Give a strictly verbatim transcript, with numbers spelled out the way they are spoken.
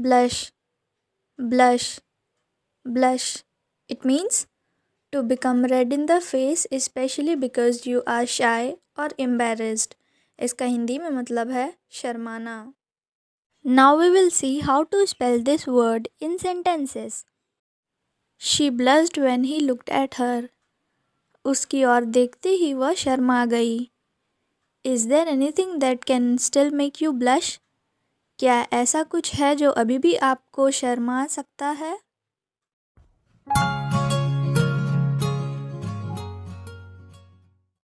blush, blush, blush. It means to become red in the face especially because you are shy or embarrassed. इसका हिंदी में मतलब है शर्माना. Now we will see how to spell this word in sentences. She blushed when he looked at her. उसकी ओर देखते ही वह शर्मा गई. Is there anything that can still make you blush? क्या ऐसा कुछ है जो अभी भी आपको शर्मा सकता है?